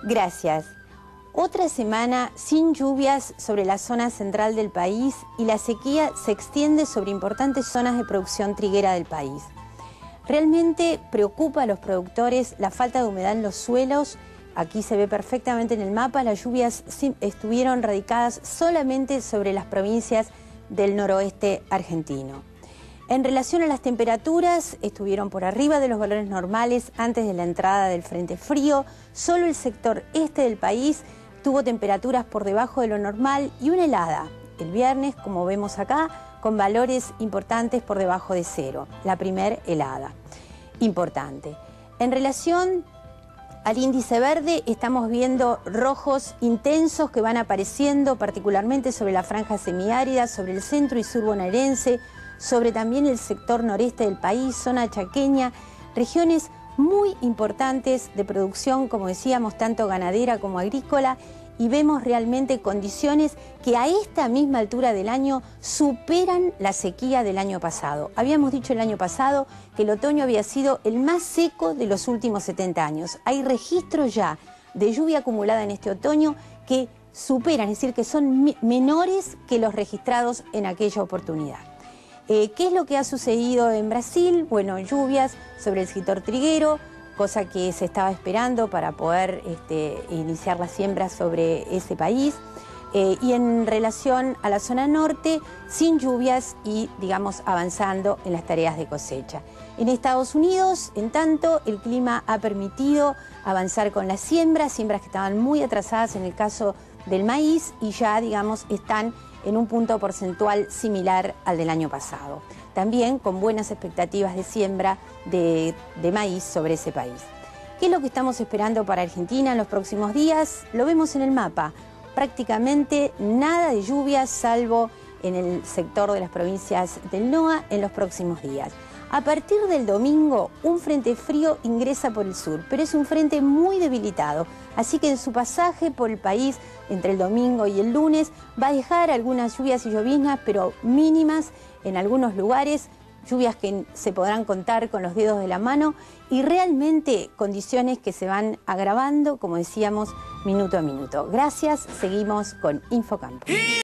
Gracias. Otra semana sin lluvias sobre la zona central del país y la sequía se extiende sobre importantes zonas de producción triguera del país. Realmente preocupa a los productores la falta de humedad en los suelos. Aquí se ve perfectamente en el mapa, las lluvias estuvieron radicadas solamente sobre las provincias del noroeste argentino. En relación a las temperaturas, estuvieron por arriba de los valores normales antes de la entrada del frente frío. Solo el sector este del país tuvo temperaturas por debajo de lo normal y una helada el viernes, como vemos acá, con valores importantes por debajo de cero. La primer helada importante. En relación al índice verde, estamos viendo rojos intensos que van apareciendo particularmente sobre la franja semiárida, sobre el centro y sur bonaerense, sobre también el sector noreste del país, zona chaqueña, regiones muy importantes de producción, como decíamos, tanto ganadera como agrícola, y vemos realmente condiciones que a esta misma altura del año superan la sequía del año pasado. Habíamos dicho el año pasado que el otoño había sido el más seco de los últimos 70 años. Hay registros ya de lluvia acumulada en este otoño que superan, es decir, que son menores que los registrados en aquella oportunidad. ¿Qué es lo que ha sucedido en Brasil? Bueno, lluvias sobre el sector triguero, cosa que se estaba esperando para poder iniciar la siembra sobre ese país. Y en relación a la zona norte, sin lluvias y, digamos, avanzando en las tareas de cosecha. En Estados Unidos, en tanto, el clima ha permitido avanzar con las siembras que estaban muy atrasadas en el caso del maíz y ya, digamos, están en un punto porcentual similar al del año pasado. También con buenas expectativas de siembra de maíz sobre ese país. ¿Qué es lo que estamos esperando para Argentina en los próximos días? Lo vemos en el mapa. Prácticamente nada de lluvias, salvo en el sector de las provincias del NOA en los próximos días. A partir del domingo, un frente frío ingresa por el sur, pero es un frente muy debilitado, así que en su pasaje por el país entre el domingo y el lunes va a dejar algunas lluvias y lloviznas, pero mínimas en algunos lugares, lluvias que se podrán contar con los dedos de la mano y realmente condiciones que se van agravando, como decíamos, minuto a minuto. Gracias, seguimos con Infocampo.